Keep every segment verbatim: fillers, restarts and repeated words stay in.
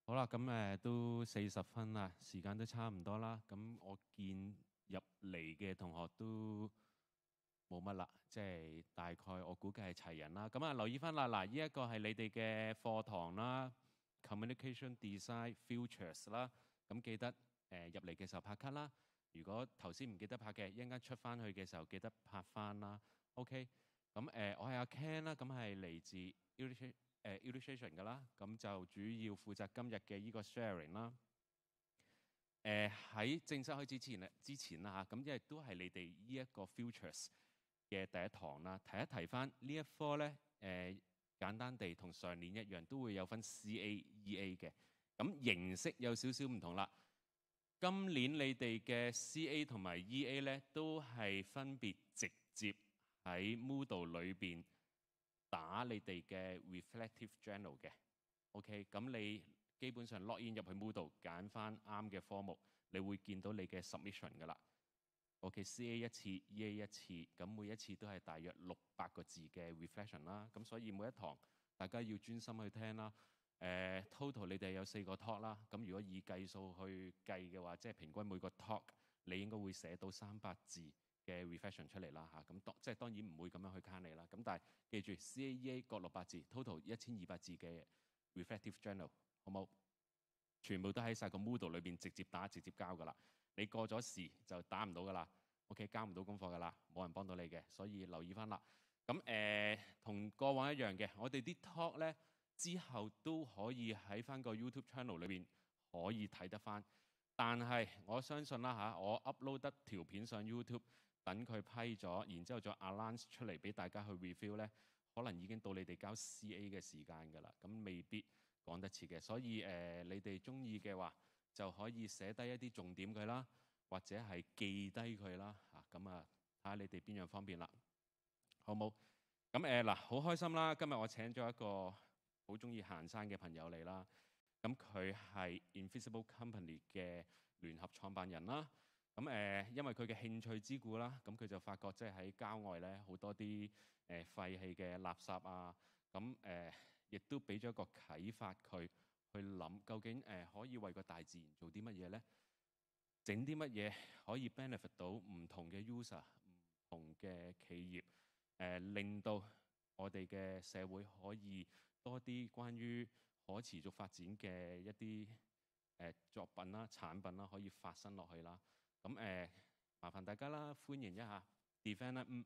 好啦，咁誒都四十分啦，時間都差唔多啦。咁我見入嚟嘅同學都冇乜啦，即係大概我估計係齊人啦。咁啊，留意翻啦，嗱，呢一個係你哋嘅課堂啦 ，Communication Design Futures 啦。咁記得誒入嚟嘅時候拍卡啦。如果頭先唔記得拍嘅，一陣間出翻去嘅時候記得拍翻啦。OK，咁誒我係阿 Ken 啦，咁係嚟自 Illustration 誒 illustration 㗎啦，咁就主要負責今日嘅依個 sharing 啦。誒喺正式開始之前咧，之前啦嚇，咁因為都係你哋呢一個 futures 嘅第一堂啦，提一提翻呢一科咧，誒簡單地同上年一樣，都會有分 C A、E A 嘅，咁形式有少少唔同啦。今年你哋嘅 C A 同埋 E A 咧，都係分別直接喺 Moodle 裏邊打你哋嘅 reflective journal 嘅 ，OK， 咁你基本上 log in 入去 Moodle 揀翻啱嘅科目，你會見到你嘅 submission 噶啦。OK，C A 一次 ，E A 一次，咁每一次都係大約六百個字嘅 reflection 啦。咁所以每一堂大家要專心去聽啦。誒 total 你哋有四個 talk 啦。咁如果以計數去計嘅話，即係平均每個 talk 你應該會寫到三百字嘅 reflection 出嚟啦嚇，咁當即係當然唔會咁樣去 count 你啦。咁但係記住 C A E A 各六百字 ，total 一千二百字嘅 reflective journal， 好冇？全部都喺晒個 Moodle 裏邊直接打直接交噶啦。你過咗時就打唔到噶啦 ，OK， 交唔到功課噶啦，冇人幫到你嘅，所以留意翻啦。咁誒同過往一樣嘅，我哋啲 talk 咧之後都可以喺翻個 YouTube channel 裏邊可以睇得翻。但係我相信啦嚇，我 upload 得條片上 YouTube。等佢批咗，然之後再 announce 出嚟俾大家去 review 咧，可能已經到你哋交 C A 嘅時間㗎啦，咁未必講得切嘅。所以誒、呃，你哋中意嘅話，就可以寫低一啲重點佢啦，或者係記低佢啦嚇。咁啊，睇下你哋邊樣方便啦，好冇？咁誒嗱，好、呃、開心啦！今日我請咗一個好中意行山嘅朋友嚟啦。咁佢係 Invisible Company 嘅聯合創辦人啦。咁誒、呃，因為佢嘅興趣之故啦，咁佢就發覺即係喺郊外咧，好多啲誒、呃、廢棄嘅垃圾啊，咁誒亦都俾咗一個啟發佢去諗，究竟誒、呃、可以為個大自然做啲乜嘢咧？整啲乜嘢可以 benefit 到唔同嘅 user、唔同嘅企業，誒、呃、令到我哋嘅社會可以多啲關於可持續發展嘅一啲誒、呃、作品啦、產品啦，可以發生落去啦。咁誒、呃，麻煩大家啦，歡迎一下 Devana Ng。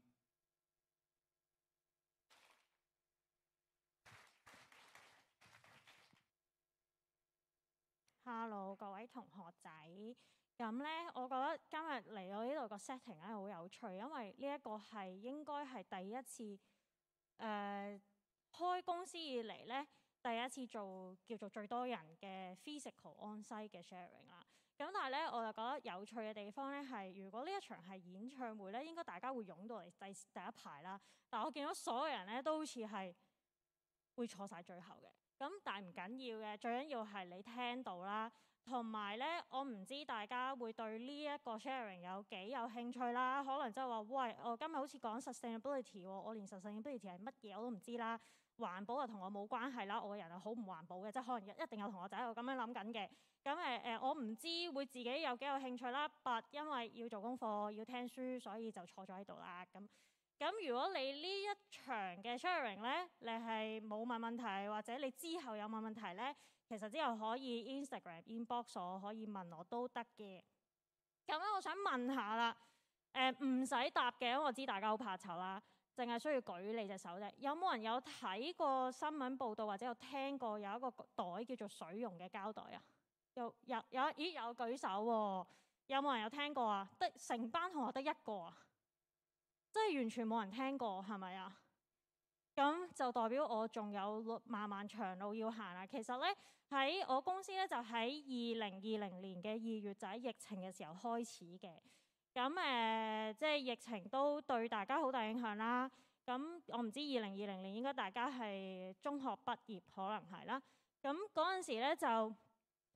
Hello， 各位同學仔。咁咧，我覺得今日嚟到呢度個 setting 咧好有趣，因為呢一個係應該係第一次誒、呃、開公司以嚟咧，第一次做叫做最多人嘅 physical on-site 嘅 sharing 啦。咁但係咧，我就覺得有趣嘅地方咧係，如果呢一場係演唱會咧，應該大家會湧到嚟第第一排啦。但係我見到所有人咧都好似係會坐晒最後嘅。咁但係唔緊要嘅，最緊要係你聽到啦。同埋咧，我唔知大家會對呢一個 sharing 有幾有興趣啦。可能即係話，喂，我今日好似講 sustainability 喎，我連 sustainability 係乜嘢我都唔知啦。環保啊同我冇關係啦，我個人係好唔環保嘅，即係可能一定有同學仔喺度咁樣諗緊嘅。咁誒誒，我唔知會自己有幾有興趣啦。但因為要做功課要聽書，所以就坐咗喺度啦。咁咁如果你呢一場嘅 sharing 咧，你係冇問問題，或者你之後有問問題咧，其實之後可以 Instagram inbox 我，可以問我都得嘅。咁咧，我想問下啦，誒唔使答嘅，因為我知大家好怕醜啦。淨係需要舉你隻手啫。有冇人有睇過新聞報道或者有聽過有一個袋叫做水溶嘅膠袋啊？有有有，咦有舉手喎？有冇人有聽過啊？得成班同學得一個啊？真係完全冇人聽過係咪啊？咁就代表我仲有漫漫長路要行啦。其實咧喺我公司咧就喺二零二零年嘅二月就喺疫情嘅時候開始嘅。咁誒、呃，即係疫情都對大家好大影響啦。咁我唔知二零二零年應該大家係中學畢業，可能係啦。咁嗰陣時咧就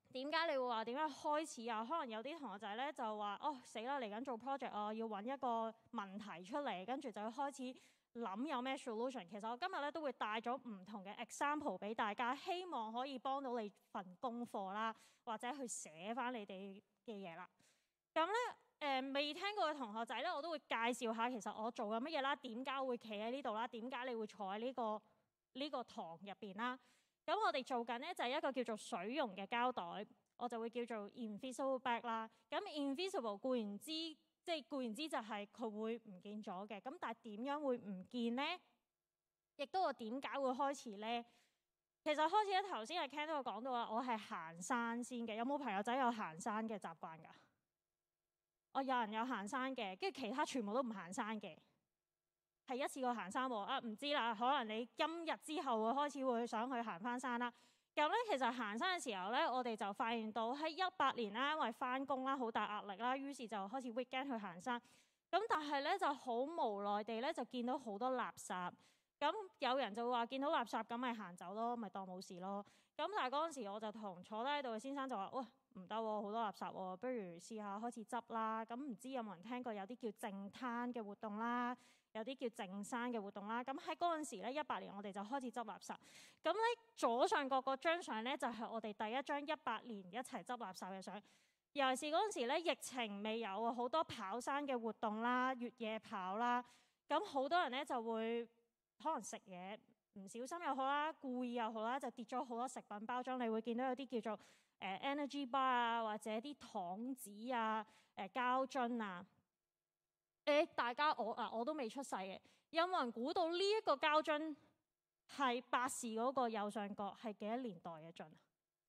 點解你會話點解開始啊？可能有啲同學仔咧就話：哦死啦，嚟緊做 project 啊，要揾一個問題出嚟，跟住就要開始諗有咩 solution。其實我今日咧都會帶咗唔同嘅 example 俾大家，希望可以幫到你份功課啦，或者去寫翻你哋嘅嘢啦。咁咧誒未聽過嘅同學仔咧，我都會介紹下其實我做緊乜嘢啦，點解會企喺呢度啦，點解你會坐喺呢個呢個堂入邊啦。咁我哋做緊咧就係一個叫做水溶嘅膠袋，我就會叫做 invisible bag 啦。咁 invisible 固然之，即係固然之就係佢會唔見咗嘅。咁但係點樣會唔見呢？亦都我點解會開始呢？其實開始咧頭先係 Ken 都有講到話，我係行山先嘅。有冇朋友仔有行山嘅習慣㗎？我有人有行山嘅，跟住其他全部都唔行山嘅。係一次過行山喎啊！唔知啦，可能你今日之後會開始會想去行翻山啦。咁咧，其實行山嘅時候咧，我哋就發現到喺一八年啦，因為翻工啦，好大壓力啦，於是就開始 weekend 去行山。咁但係咧就好無奈地咧，就見到好多垃圾。咁有人就話見到垃圾咁咪行走咯，咪當冇事咯。咁但係嗰陣時我就同坐低喺度嘅先生就話：喂，唔得喎，好多垃圾喎，不如試下開始執啦。咁唔知有冇人聽過有啲叫淨灘嘅活動啦？有啲叫淨山嘅活動啦，咁喺嗰陣時咧，一八年我哋就開始執垃圾。咁咧左上角嗰張相咧就係我哋第一張一八年一齊執垃圾嘅相。尤其是嗰陣時咧，疫情未有啊，好多跑山嘅活動啦，越野跑啦，咁好多人咧就會可能食嘢唔小心又好啦，故意又好啦，就跌咗好多食品包裝。你會見到有啲叫做誒、呃、energy bar 啊，或者啲糖紙啊、誒、呃、膠樽啊。誒，大家我啊，我都未出世嘅，有冇人估到呢一個膠樽係百事嗰個右上角係幾多年代嘅樽啊？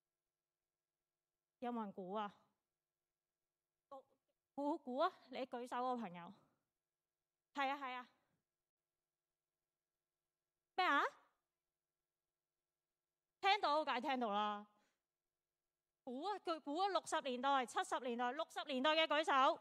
有冇人估啊？估估啊！你舉手嗰個朋友，係啊係啊，咩啊？聽到梗係聽到啦。估啊！佢估啊！六十年代、七十年代、六十年代嘅舉手。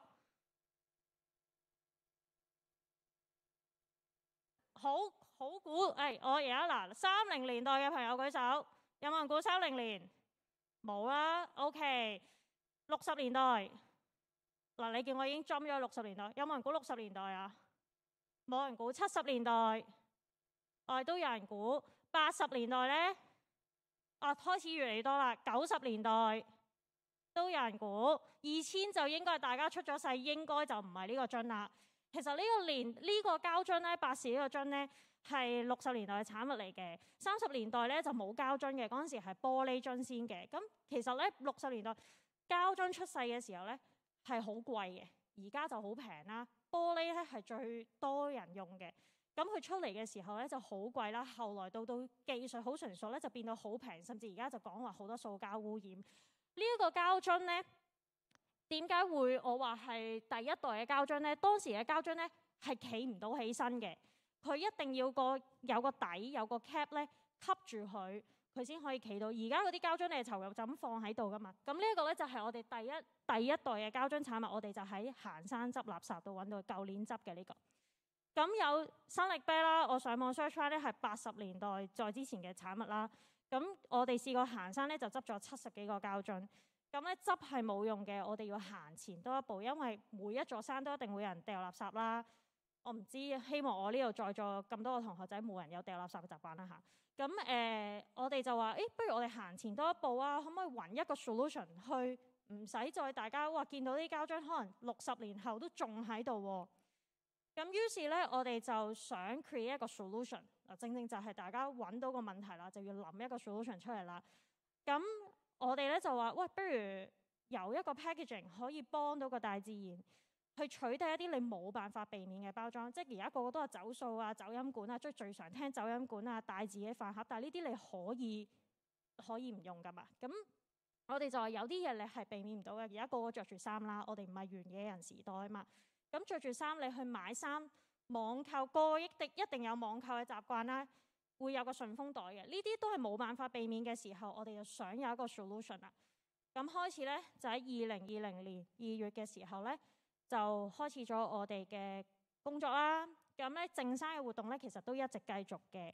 好好估，誒、哎，我而家嗱，三零年代嘅朋友舉手，有冇人估三零年？冇啦 ，OK。六十年代，嗱，你見我已經 jump 咗六十年代，有冇人估六十年代啊？冇人估。七十年代，我哋都有人估。八十年代呢？啊，開始越嚟越多啦。九十年代都有人估。二千就應該係大家出咗世，應該就唔係呢個樽啦。其實呢個年呢、呢個膠樽咧，百事呢個樽咧係六十年代嘅產物嚟嘅。三十年代咧就冇膠樽嘅，嗰陣時係玻璃樽先嘅。咁其實咧六十年代膠樽出世嘅時候咧係好貴嘅，而家就好平啦。玻璃咧係最多人用嘅，咁佢出嚟嘅時候咧就好貴啦。後來到到技術好成熟咧，就變到好平，甚至而家就講話好多塑膠污染。呢、呢、一個膠樽咧。點解會我話係第一代嘅膠樽呢？當時嘅膠樽呢係企唔到起身嘅，佢一定要個有個底有個 cap 咧吸住佢，佢先可以企到。而家嗰啲膠樽你係囚入就咁放喺度噶嘛。咁呢一個咧就係我哋第一第一代嘅膠樽產物，我哋就喺行山執垃圾度揾到，舊年執嘅呢個。咁有生力啤啦，我上網 search 翻咧係八十年代再之前嘅產物啦。咁我哋試過行山咧就執咗七十幾個膠樽。咁咧執係冇用嘅，我哋要行前多一步，因為每一座山都一定會有人掉垃圾啦。我唔知，希望我呢度在座咁多個同學仔冇人有掉垃圾嘅習慣啦嚇。咁誒、呃，我哋就話，誒，不如我哋行前多一步啊，可唔可以揾一個 solution 去唔使再大家哇見到啲膠樽可能六十年後都仲喺度喎。咁於是咧，我哋就想 create 一個 solution， 嗱，正正就係大家揾到個問題啦，就要諗一個 solution 出嚟啦。咁我哋咧就話，喂，不如有一個 packaging 可以幫到個大自然去取締一啲你冇辦法避免嘅包裝。即係而家個個都係走塑啊、走飲管啊，即係最常聽走飲管啊、帶自己飯盒，但係呢啲你可以可以唔用噶嘛。咁我哋就話有啲嘢你係避免唔到嘅。而家個個着住衫啦，我哋唔係原野人時代啊嘛。咁着住衫你去買衫，網購個個一定一定有網購嘅習慣啦。會有個順豐袋嘅，呢啲都係冇辦法避免嘅時候，我哋就想有一個 solution 啦。咁開始咧就喺二零二零年二月嘅時候咧，就開始咗我哋嘅工作啦。咁咧淨山嘅活動咧，其實都一直繼續嘅。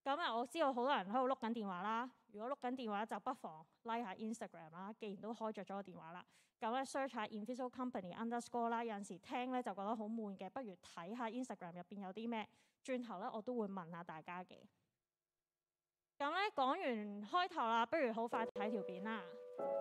咁啊，我知道好多人喺度碌緊電話啦。如果碌緊電話就不妨 like 下 Instagram 啦。既然都開着咗個電話啦，咁咧 search 下 Invisible Company underscore 啦。有陣時聽咧就覺得好悶嘅，不如睇下 Instagram 入邊有啲咩。轉頭咧我都會問下大家嘅。咁咧講完開頭啦，不如好快睇條片啦。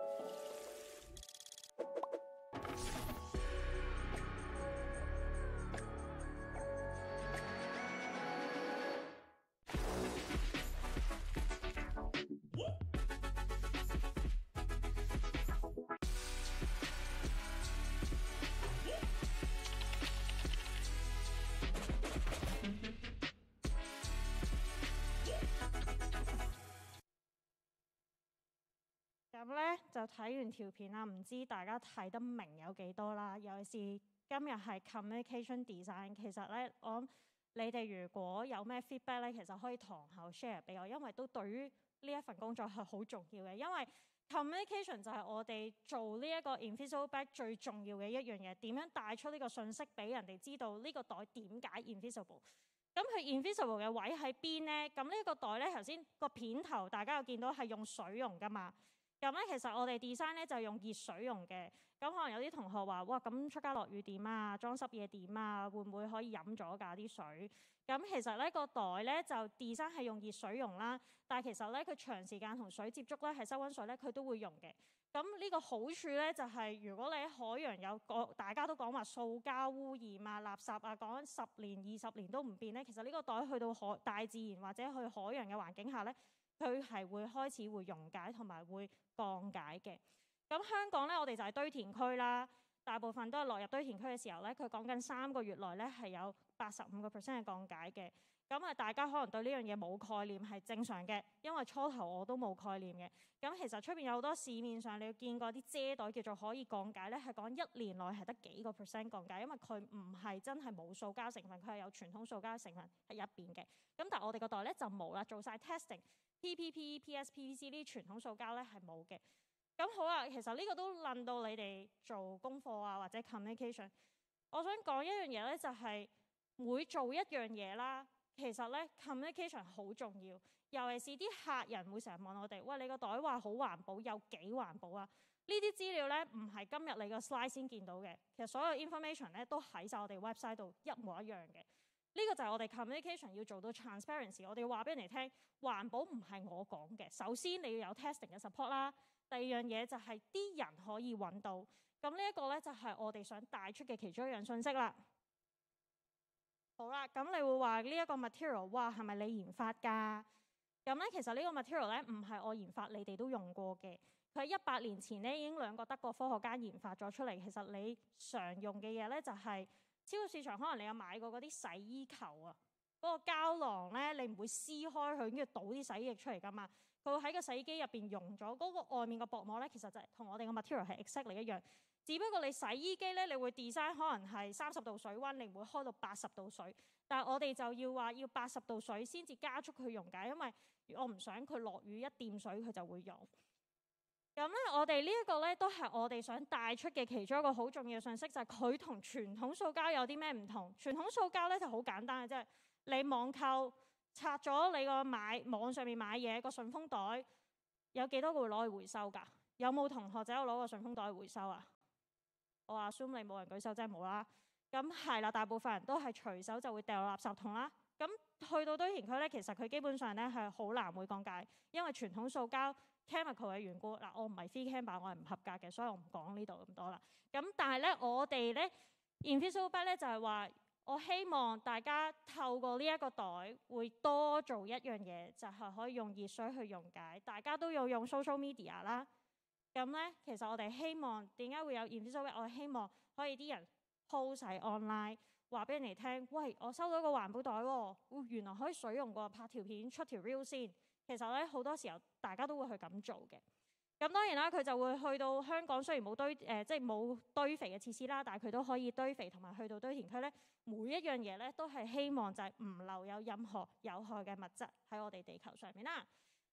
咁咧就睇完條片啦，唔知大家睇得明有幾多啦？尤其是今日係 communication design， 其實咧我諗你哋如果有咩 feedback 咧，其實可以堂後 share 俾我，因為都對於呢一份工作係好重要嘅。因為 communication 就係我哋做呢一個 invisible bag 最重要嘅一樣嘢，點樣帶出呢個信息俾人哋知道呢個袋點解 invisible。咁佢 invisible 嘅位喺邊咧？咁呢個袋咧頭先個片頭大家有見到係用水溶噶嘛？咁咧，其實我哋 design 咧就用熱水溶嘅。咁可能有啲同學話：哇，咁出街落雨點啊？裝濕嘢點啊？會唔會可以飲咗㗎啲水？咁其實咧個袋咧就 design 係用熱水溶啦。但係其實咧佢長時間同水接觸咧係收溫水咧，佢都會溶嘅。咁呢個好處咧就係、是，如果你喺海洋有個大家都講話塑膠污染啊、垃圾啊，講緊十年、二十年都唔變咧，其實呢個袋去到海大自然或者去海洋嘅環境下咧，佢係會開始會溶解同埋會降解嘅。咁香港咧，我哋就係堆填區啦，大部分都係落入堆填區嘅時候咧，佢講緊三個月內咧係有八十五個 percent 嘅降解嘅。咁啊，大家可能對呢樣嘢冇概念係正常嘅，因為初頭我都冇概念嘅。咁其實出邊有好多市面上你要見過啲遮袋叫做可以降解咧，係講一年內係得幾個 percent 降解，因為佢唔係真係冇塑膠成分，佢係有傳統塑膠成分喺入邊嘅。咁但係我哋個袋咧就冇啦，做晒 testing。P P P、P S、P V C 呢啲傳統塑膠咧係冇嘅。咁好啦，其實呢個都論到你哋做功課啊或者 communication。我想講一樣嘢咧，就係每做一樣嘢啦，其實咧 communication 好重要。尤其是啲客人會成日問我哋：喂，你個袋話好環保，有幾環保啊？呢啲資料咧唔係今日你個 slide 先見到嘅，其實所有 information 咧都喺晒我哋 website 度一模一樣嘅。呢個就係我哋 communication 要做到 transparency， 我哋要話俾人哋聽，環保唔係我講嘅。首先你要有 testing 嘅 support 啦，第二樣嘢就係啲人可以揾到。咁呢一個咧就係我哋想帶出嘅其中一樣信息啦。好啦，咁你會話呢一個 material， 哇，係咪你研發㗎？咁咧其實呢個 material 咧唔係我研發，你哋都用過嘅。佢喺一百年前咧已經兩個德國科學家研發咗出嚟。其實你常用嘅嘢咧就係、是。超級市場可能你有買過嗰啲洗衣球啊，嗰、那個膠囊咧，你唔會撕開佢，跟住倒啲洗衣液出嚟噶嘛。佢會喺個洗衣機入邊溶咗，嗰、那個外面個薄膜咧，其實就係同我哋個 material 係 exactly 一樣。只不過你洗衣機咧，你會 design 可能係三十度水溫，你唔會開到八十度水。但係我哋就要話要八十度水先至加速佢溶解，因為我唔想佢落雨一掂水佢就會溶。咁咧，我哋呢一個咧都係我哋想帶出嘅其中一個好重要嘅信息，就係佢同傳統塑膠有啲咩唔同。傳統塑膠咧就好簡單嘅，即係你網購拆咗你個買網上面買嘢個順豐袋，有幾多個會攞去回收㗎？有冇同學仔有攞個順豐袋去回收啊？我話 assume 你冇人舉手，真係冇啦。咁係啦，大部分人都係隨手就會掉落垃圾桶啦。咁去到堆填區咧，其實佢基本上咧係好難會降解，因為傳統塑膠chemical 嘅緣故。嗱，我唔係 free camper， 我係唔合格嘅，所以我唔講呢度咁多啦。咁但係咧，我哋咧 invisible bag 咧就係話，我希望大家透過呢一個袋會多做一樣嘢，就係可以用熱水去溶解。大家都要用 social media 啦。咁咧，其實我哋希望點解會有 invisible bag？我希望可以啲人 post 喺 online， 話俾人哋聽，喂，我收到個環保袋喎，原來可以水溶過，拍條片出條 reel 先。其實咧好多時候大家都會去咁做嘅。咁當然啦，佢就會去到香港，雖然冇堆誒、呃，即係冇堆肥嘅設施啦，但係佢都可以堆肥，同埋去到堆填區咧，每一樣嘢咧都係希望就係唔留有任何有害嘅物質喺我哋地球上面啦。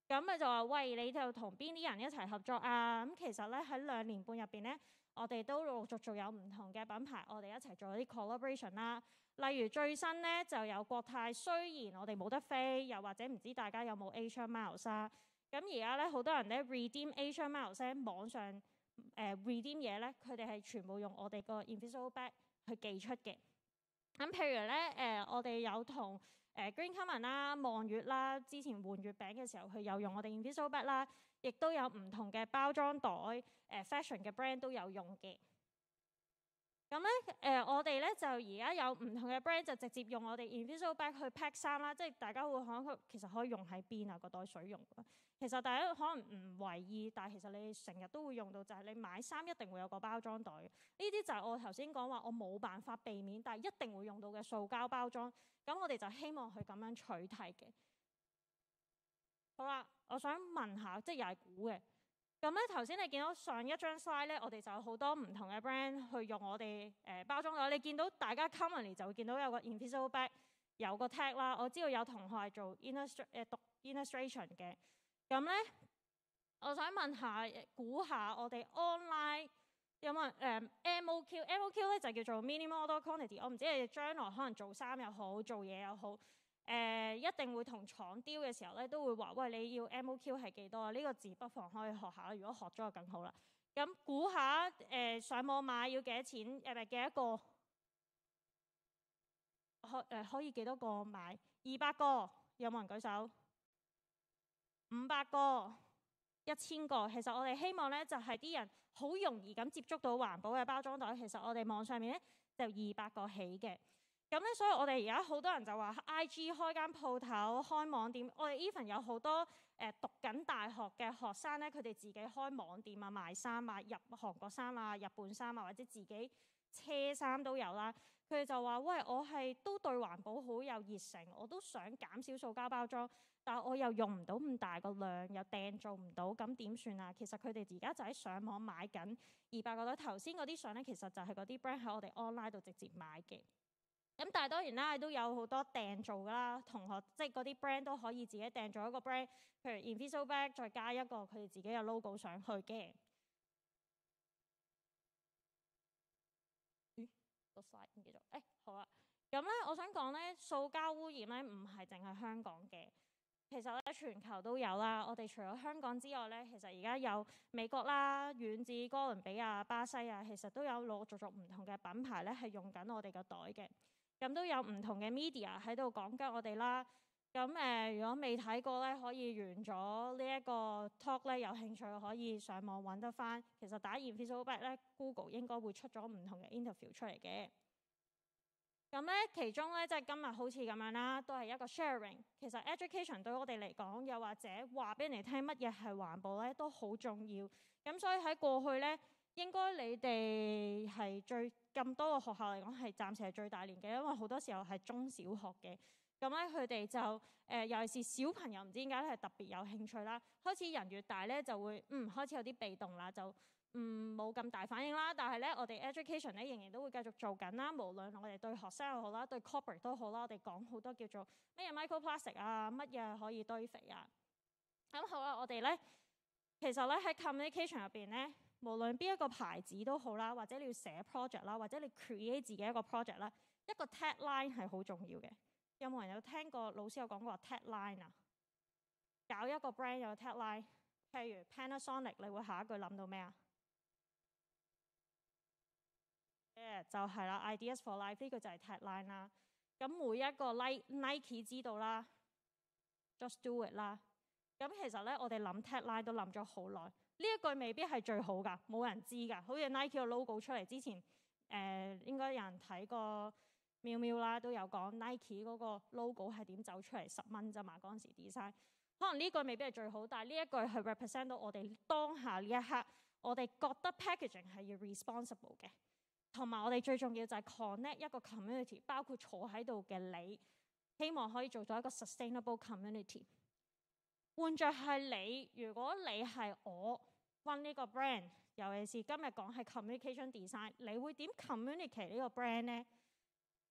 咁佢就話：喂，你就同邊啲人一齊合作啊？咁其實咧喺兩年半入邊咧，我哋都陸陸續續有唔同嘅品牌，我哋一齊做啲 collaboration 啦。例如最新咧就有國泰，雖然我哋冇得飛，又或者唔知大家有冇 Asia Miles 啊？咁而家咧好多人咧 redeem Asia Miles 咧網上誒、呃、redeem 嘢咧，佢哋係全部用我哋個 Invisible Bag 去寄出嘅。咁譬如咧誒、呃，我哋有同誒、呃、Green Common 啦、望月啦，之前換月餅嘅時候，佢有用我哋 Invisible Bag 啦，亦都有唔同嘅包裝袋誒、呃、fashion 嘅 brand 都有用嘅。咁咧誒，我哋咧就而家有唔同嘅 brand 就直接用我哋 Invisible Bag 去 pack 衫啦，即係大家會可能其實可以用喺邊啊，個袋水用。其實大家可能唔為意，但係其實你成日都會用到，就係、是、你買衫一定會有個包裝袋。呢啲就係我頭先講話我冇辦法避免，但係一定會用到嘅塑膠包裝。咁我哋就希望佢咁樣取替嘅。好啦，我想問下，即係又係估嘅。咁咧頭先你見到上一張 slide 咧，我哋就有好多唔同嘅 brand 去用我哋誒、呃、包裝袋。你見到大家 commonly 就會見到有個 Invisible Bag 有個 tag 啦。我知道有同學係做 illustration 誒讀 illustration 嘅。咁咧，我想問下估下我哋 online 有冇誒、呃、M O Q M O Q 咧就叫做 minimum order quantity。我唔知你哋將來可能做衫又好，做嘢又好。誒、呃、一定會同廠 deal 嘅時候咧，都會話：喂，你要 M O Q 係幾多啊？呢、這個字不妨可以學下，如果學咗就更好啦。咁估下誒、呃、上網買要幾多錢？誒咪幾多個？可誒、呃、可以幾多個買？二百個，有冇人舉手？五百個、一千個。其實我哋希望咧，就係、是、啲人好容易咁接觸到環保嘅包裝袋。其實我哋網上面咧就二百個起嘅。咁咧，所以我哋而家好多人就話 I G 開間鋪頭、開網店。我哋 even 有好多誒、呃、讀緊大學嘅學生咧，佢哋自己開網店啊，賣衫啊，入韓國衫啊、日本衫啊，或者自己車衫都有啦。佢哋就話：喂，我係都對環保好有熱誠，我都想減少塑膠包裝，但係我又用唔到咁大個量，又訂做唔到，咁點算啊？其實佢哋而家就喺上網買緊二百個袋。頭先嗰啲相咧，其實就係嗰啲 brand 喺我哋 online 度直接買嘅。咁但係當然啦，都有好多訂做㗎啦，同學即係嗰啲 brand 都可以自己訂做一個 brand，譬如 Invisible Bag 再加一個佢哋自己嘅 logo 上去嘅。咦，個 slide 唔記得誒，好啦。咁咧，我想講咧，塑膠污染咧唔係淨係香港嘅，其實咧全球都有啦。我哋除咗香港之外咧，其實而家有美國啦、遠至哥倫比亞、巴西啊，其實都有陸陸續續唔同嘅品牌咧係用緊我哋個袋嘅。咁都有唔同嘅 media 喺度講緊我哋啦。咁誒、呃，如果未睇過咧，可以完咗呢一個 talk 咧，有興趣可以上網揾得翻。其實打 Invisible Bag 咧 ，Google 應該會出咗唔同嘅 interview 出嚟嘅。咁咧，其中咧即係今日好似咁樣啦，都係一個 sharing。其實 education 對我哋嚟講，又或者話俾人哋聽乜嘢係環保咧，都好重要。咁所以喺過去咧，應該你哋係最咁多個學校嚟講係暫時係最大年紀，因為好多時候係中小學嘅。咁咧佢哋就誒、呃，尤其是小朋友，唔知點解咧係特別有興趣啦。開始人越大咧，就會嗯開始有啲被動啦，就嗯冇咁大反應啦。但係咧，我哋 education 咧仍然都會繼續做緊啦。無論我哋對學生又好啦，對 corporate 都好啦，我哋講好多叫做乜嘢 microplastic 啊，乜嘢可以堆肥啊。咁好啦，我哋咧其實咧喺 communication 入邊咧，無論邊一個牌子都好啦，或者你要寫 project 啦，或者你 create 自己一個 project 啦，一個 tagline 係好重要嘅。有冇人有聽過老師有講過 tagline 啊？搞一個 brand 有 tagline， 譬如 Panasonic， 你會下一句諗到咩啊？誒就係啦 ，ideas for life 呢個就係 tagline 啦。咁每一個 Nike 知道啦 ，just do it 啦。咁其實咧，我哋諗 tagline 都諗咗好耐。呢一句未必係最好㗎，冇人知㗎。好似 Nike 個 logo 出嚟之前，誒、呃、應該有人睇過喵喵啦，都有講 Nike 嗰個 logo 係點走出嚟，十蚊咋嘛嗰陣時 design。可能呢句未必係最好，但係呢一句係 represent 到我哋當下呢一刻，我哋覺得 packaging 係要 responsible 嘅，同埋我哋最重要就係 connect 一個 community， 包括坐喺度嘅你，希望可以做到一個 sustainable community。換著係你，如果你係我 run 呢個 brand， 尤其是今日講係 communication design， 你會點 communicate 呢個 brand 呢？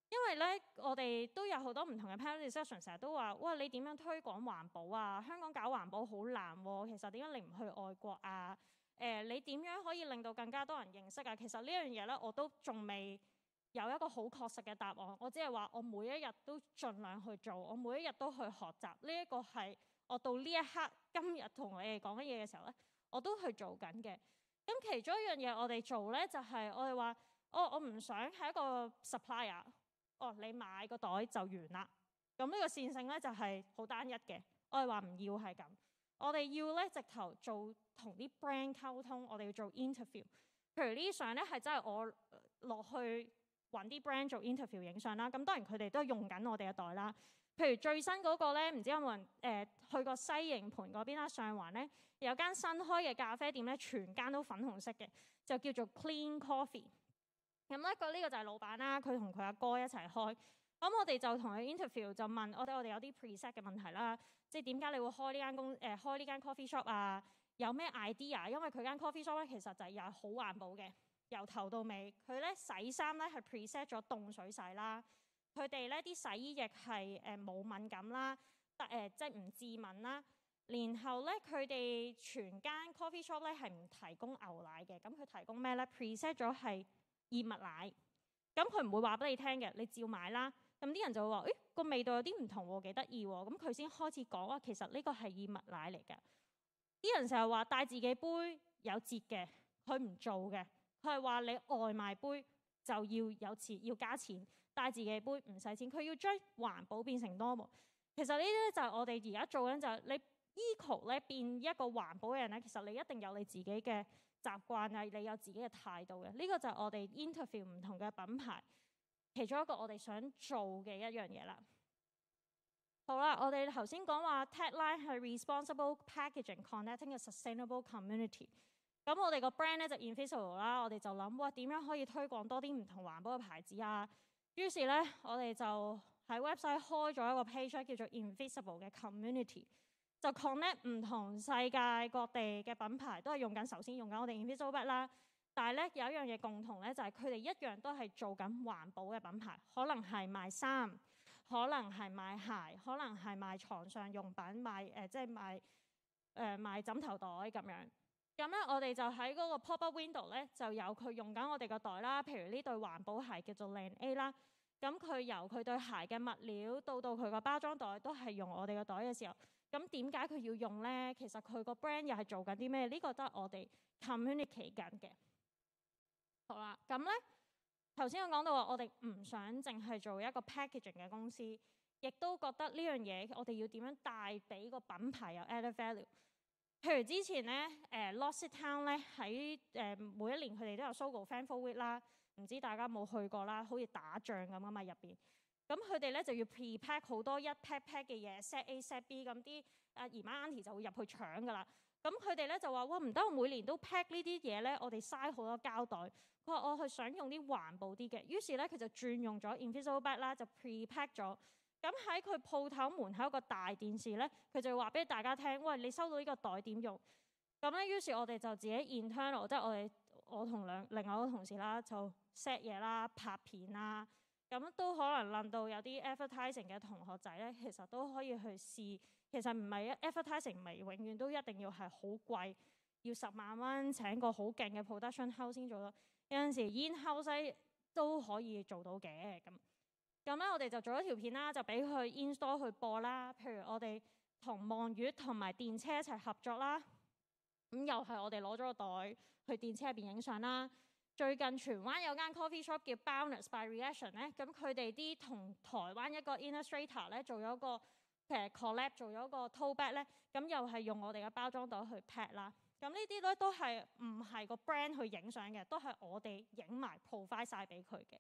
因為咧，我哋都有好多唔同嘅 panel discussion，成日都話：哇，你點樣推廣環保啊？香港搞環保好難喎、啊，其實點解你唔去外國啊？誒、呃，你點樣可以令到更加多人認識啊？其實呢樣嘢咧，我都仲未有一個好確實嘅答案。我只係話，我每一日都盡量去做，我每一日都去學習。呢、這、一個係我到呢一刻今日同你哋講緊嘢嘅時候咧，我都去做緊嘅。咁其中一樣嘢我哋做咧，就係、是、我哋話：哦，我唔想係一個 supplier。哦，你買個袋就完啦。咁呢個線性咧就係好單一嘅。我哋話唔要係咁，我哋要咧直頭做同啲 brand 溝通，我哋要做 interview。譬如呢啲相咧係真係我落去揾啲 brand 做 interview 影相啦。咁當然佢哋都用緊我哋嘅袋啦。譬如最新嗰個咧，唔知有冇人誒、呃、去過西營盤嗰邊啦？上環咧有間新開嘅咖啡店咧，全間都粉紅色嘅，就叫做 Clean Coffee。咁咧個呢個就係老闆啦，佢同佢阿哥一齊開。咁我哋就同佢 interview， 就問我哋我哋有啲 preset 嘅問題啦，即係點解你會開呢間公誒、呃、開呢間 coffee shop 啊？有咩 idea？ 因為佢間 coffee shop 咧其實就係又係好環保嘅，由頭到尾佢咧洗衫咧係 preset 咗凍水洗啦，佢哋咧啲洗衣液係誒冇敏感啦，得誒即係唔致敏啦。然後咧佢哋全間 coffee shop 咧係唔提供牛奶嘅，咁佢提供咩咧 preset 咗係燕麥奶，咁佢唔會話俾你聽嘅，你照買啦。咁啲人就會話：誒個味道有啲唔同喎，幾得意喎。咁佢先開始講話，其實呢個係燕麥奶嚟嘅。啲人成日話帶自己杯有折嘅，佢唔做嘅。佢係話你外賣杯就要有錢，要加錢，帶自己杯唔使錢。佢要將環保變成 normal。其實呢啲咧就係我哋而家做緊，就係你 eco 咧變一個環保嘅人咧，其實你一定有你自己嘅習慣啊，你有自己嘅態度嘅。呢、這個就係我哋 interview 唔同嘅品牌其中一個我哋想做嘅一樣嘢啦。好啦，我哋頭先講話 tagline 係 responsible packaging connecting a sustainable community。咁我哋個 brand 咧就 invisible 啦，我哋就諗哇點樣可以推廣多啲唔同環保嘅牌子啊。於是咧我哋就喺 website 開咗一個 page 叫做 invisible 嘅 community。就 connect 唔同世界各地嘅品牌都係用緊，首先用緊我哋 Invisible Bag 啦。但係咧有一樣嘢共同咧，就係佢哋一樣都係做緊環保嘅品牌，可能係賣衫，可能係賣鞋，可能係賣床上用品，賣誒、呃、即係賣誒、呃、賣枕頭袋咁樣。咁咧我哋就喺嗰個 pop-up window 咧就有佢用緊我哋個袋啦。譬如呢對環保鞋叫做靚 A 啦，咁佢由佢對鞋嘅物料到到佢個包裝袋都係用我哋個袋嘅時候。咁點解佢要用呢？其實佢個 brand 又係做緊啲咩？呢、這個都係我哋 communicate 緊嘅。好啦，咁咧頭先我講到話，我哋唔想淨係做一個 packaging 嘅公司，亦都覺得呢樣嘢我哋要點樣帶俾個品牌有 added value。譬如之前咧，誒、呃、L'Occitane 咧喺誒每一年佢哋都有 Sogo Fanful Week 啦，唔知大家有冇去過啦？好似打仗咁啊嘛入邊。咁佢哋咧就要 pre-pack 好多一 pack pack 嘅嘢 ，set A set B， 咁啲阿姨媽 auntie 就會入去搶噶啦。咁佢哋咧就話：哇，唔得，我每年都 pack 呢啲嘢咧，我哋嘥好多膠袋。佢話我係想用啲環保啲嘅，於是咧佢就轉用咗 Invisible Bag 啦，就 pre-pack 咗。咁喺佢鋪頭門口一個大電視咧，佢就話俾大家聽：喂，你收到呢個袋點用？咁咧，於是我哋就自己 internal， 即係我哋我同兩另外一個同事啦，就 set 嘢啦、拍片啦。咁都可能諗到有啲 advertising 嘅同學仔咧，其實都可以去試。其實唔係 advertising 唔係永遠都一定要係好貴，要十萬蚊請個好勁嘅 production house 先做到。有陣時 in-house 都可以做到嘅。咁咁咧，我哋就做咗條片啦，就俾佢 in-store 去播啦。譬如我哋同望月同埋電車一齊合作啦。咁又係我哋攞咗個袋去電車入邊影相啦。最近荃灣有間 coffee shop 叫 Balance by Reaction 咧，咁佢哋啲同台灣一個 illustrator 咧做咗個誒 collab， 做咗個 tote bag 咧，咁又係用我哋嘅包裝袋去 pack 啦。咁呢啲咧都係唔係個 brand 去影相嘅，都係我哋影埋 provide 晒俾佢嘅。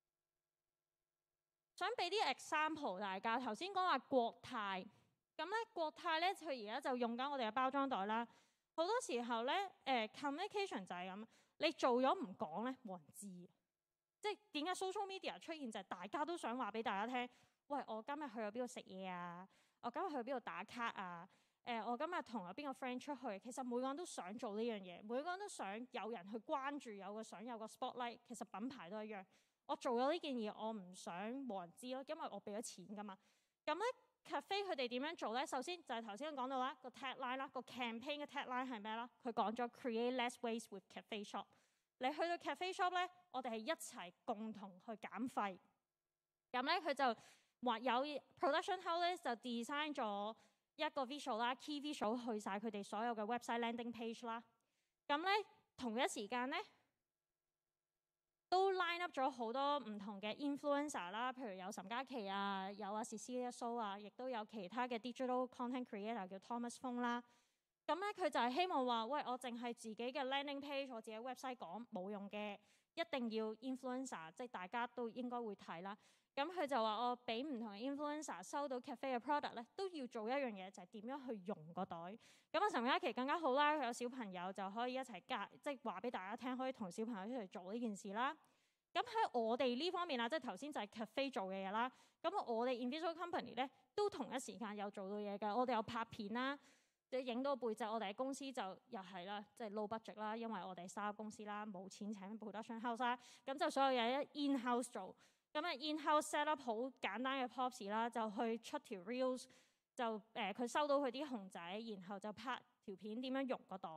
想俾啲 example 大家，頭先講話國泰，咁咧國泰咧佢而家就用緊我哋嘅包裝袋啦。好多時候咧，誒、呃、communication 就係咁。你做咗唔講咧，冇人知。即係點解 social media 出現就係大家都想話俾大家聽，喂，我今日去咗邊度食嘢啊？我今日去邊度打卡啊？誒、呃，我今日同咗邊個 friend 出去？其實每個人都想做呢樣嘢，每個人都想有人去關注，有個想有個 spotlight。其實品牌都一樣， 我做咗呢件嘢，我唔想冇人知咯，因為我俾咗錢噶嘛。咁咧 cafe 佢哋點樣做咧？首先就係頭先講到啦，個 tagline 啦，個 campaign 嘅 tagline 係咩啦？佢講咗 create less waste with cafe shop。你去到 cafe shop 咧，我哋係一齊共同去減廢。咁咧佢就話有 production house 咧就 design 咗一個 visual 啦 ，key visual 去晒佢哋所有嘅 website landing page 啦。咁咧同一時間咧都 line up 咗好多唔同嘅 influencer 啦，譬如有岑嘉琪啊，有啊 Cecilia So 啊，亦都有其他嘅 digital content creator 叫 Thomas Fung 啦。咁咧佢就係希望話，喂，我淨係自己嘅 landing page，我自己 website 講冇用嘅，一定要 influencer， 即係大家都應該會睇啦。咁佢就話我俾唔同嘅 influencer 收到 cafe 嘅 product 咧，都要做一樣嘢，就係、是、點樣去用個袋。咁啊，岑嘉琪更加好啦，佢有小朋友就可以一齊教，即係話俾大家聽，可以同小朋友一齊做呢件事啦。咁喺我哋呢方面啊，即係頭先就係 cafe 做嘅嘢啦。咁我哋 Invisible Company 咧都同一時間有做到嘢㗎。我哋有拍片啦，即係影到背脊。我哋公司就又係啦，即係 low budget 啦，因為我哋 startup 公司啦，冇錢請 production house 啦。咁就所有嘢一 in house 做。咁啊 in house set up 好簡單嘅 props 啦，就去出條 reels， 就誒佢、呃、收到佢啲熊仔，然後就拍條片點樣用個袋。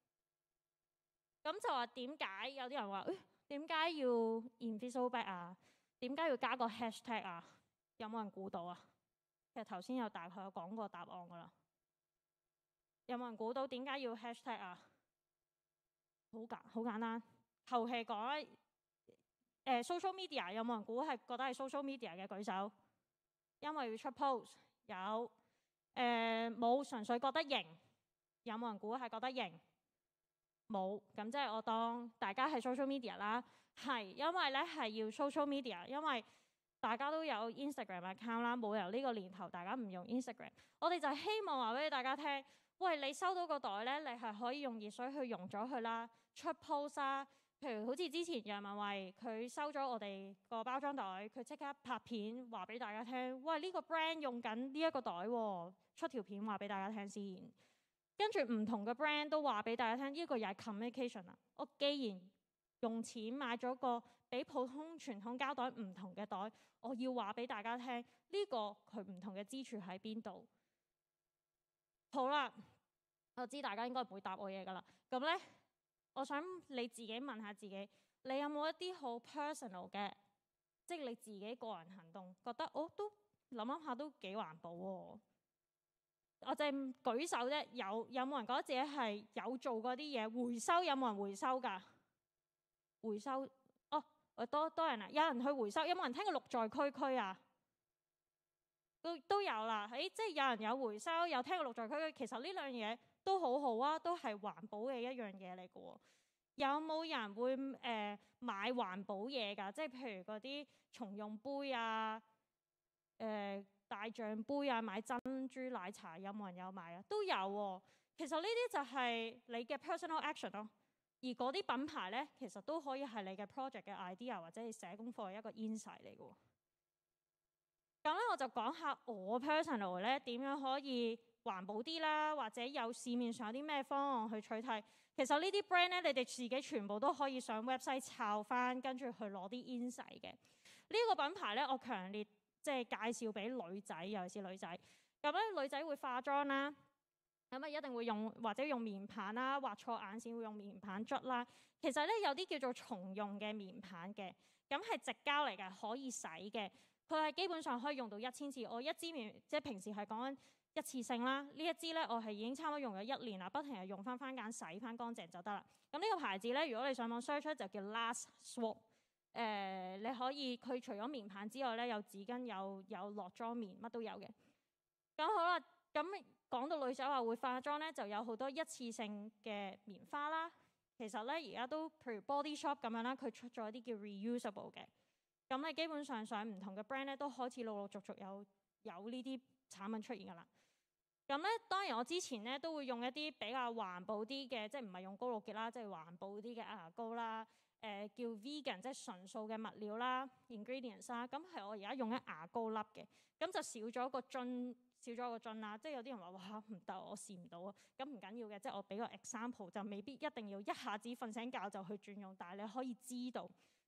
咁就話點解有啲人話誒點解要 invisible bag 啊？點解要加個 hashtag 啊？有冇人估到啊？其實頭先有大概有講過答案㗎啦。有冇人估到點解要 hashtag 啊？好簡好簡單，求其講咧。誒 social media 有冇人估係覺得係 social media 嘅舉手？因為要出 post 有誒冇、呃、純粹覺得型？有冇人估係覺得型？冇，咁即係我當大家係 social media 啦。係因為咧係要 social media， 因為大家都有 Instagram account 啦，冇由呢個年頭大家唔用 Instagram。我哋就希望話俾大家聽，喂，你收到個袋咧，你係可以用熱水去溶咗佢啦，出 post 啦。譬如好似之前楊文慧佢收咗我哋個包裝袋，佢即刻拍片話俾大家聽，喂，呢個 brand 用緊呢一個袋喎，出條片話俾大家聽先。跟住唔同嘅 brand 都話俾大家聽，呢個又係 communication 啦。我既然用錢買咗個比普通傳統膠袋唔同嘅袋，我要話俾大家聽呢個佢唔同嘅之處喺邊度。好啦，我知大家應該唔會答我嘢噶啦，咁咧。我想你自己問下自己，你有冇一啲好 personal 嘅，即係你自己個人行動，覺得我、哦、都諗諗下都幾環保喎。我就係舉手啫，有有冇人覺得自己係有做過啲嘢回收？有冇人回收㗎？回收哦，多多人啊，有人去回收。有冇人聽過綠在區區啊？都都有啦。誒，即係有人有回收，有聽過綠在區區。其實呢兩樣嘢都好好啊，都係環保嘅一樣嘢嚟嘅喎。有冇人會誒、呃、買環保嘢㗎？即係譬如嗰啲重用杯啊、誒、呃、大象杯啊、買珍珠奶茶，有冇人有買啊？都有喎、啊。其實呢啲就係你嘅 personal action 咯。而嗰啲品牌咧，其實都可以係你嘅 project 嘅 idea 或者你寫功課嘅一個 insight 嚟嘅喎。咁咧我就講下我 personal 咧點樣可以環保啲啦，或者有市面上有啲咩方案去取替。其實呢啲 brand 咧，你哋自己全部都可以上 website 抄翻，跟住去攞啲 insight 嘅。呢、這個品牌咧，我強烈即係介紹俾女仔，尤其是女仔。咁咧女仔會化妝啦，咁啊一定會用或者用棉棒啦，畫錯眼線會用棉棒捽啦。其實咧有啲叫做重用嘅棉棒嘅，咁係直膠嚟嘅，可以洗嘅。佢係基本上可以用到一千次。我一支棉即係平時係講緊一次性啦。呢一支咧，我係已經差唔多用咗一年啦，不停係用翻番梘洗翻乾淨就得啦。咁呢個牌子咧，如果你上網 search 就叫 Last Swap。誒，你可以佢除咗棉棒之外咧，有紙巾、有有落妝棉，乜都有嘅。咁好啦，咁講到女仔話會化妝咧，就有好多一次性嘅棉花啦。其實咧，而家都譬如 Body Shop 咁樣啦，佢出咗一啲叫 reusable 嘅。咁你基本上上唔同嘅 brand 咧，都開始陸陸續續有有呢啲產品出現㗎啦。咁咧，當然我之前咧都會用一啲比較環保啲嘅，即係唔係用高露潔啦，即係環保啲嘅牙膏啦。誒、呃、叫 vegan，即係純素嘅物料啦 ，ingredients 啦。咁係我而家用緊牙膏粒嘅，咁就少咗個樽，少咗個樽啦。即係有啲人話哇唔得，我試唔到啊。咁唔緊要嘅，即係我俾個 example，就未必一定要一下子瞓醒覺就去轉用，但係你可以知道。